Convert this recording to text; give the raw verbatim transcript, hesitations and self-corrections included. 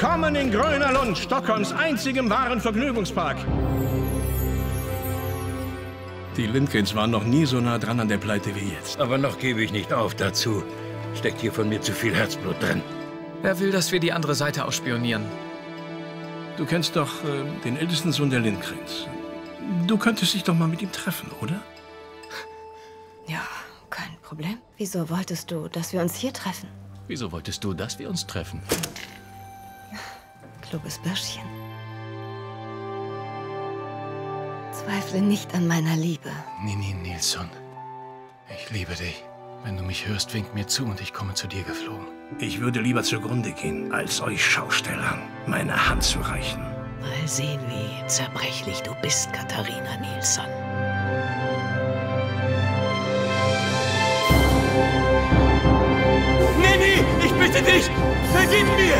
Willkommen in Gröna Lund, Stockholms einzigem wahren Vergnügungspark. Die Lindgrens waren noch nie so nah dran an der Pleite wie jetzt. Aber noch gebe ich nicht auf. Dazu steckt hier von mir zu viel Herzblut drin. Wer will, dass wir die andere Seite ausspionieren? Du kennst doch äh, den ältesten Sohn der Lindgrens. Du könntest dich doch mal mit ihm treffen, oder? Ja, kein Problem. Wieso wolltest du, dass wir uns hier treffen? Wieso wolltest du, dass wir uns treffen? Kluges Bürschchen. Zweifle nicht an meiner Liebe. Nini Nilsson, ich liebe dich. Wenn du mich hörst, wink mir zu und ich komme zu dir geflogen. Ich würde lieber zugrunde gehen, als euch Schaustellern meine Hand zu reichen. Mal sehen, wie zerbrechlich du bist, Katharina Nilsson. Nini, ich bitte dich, vergib mir!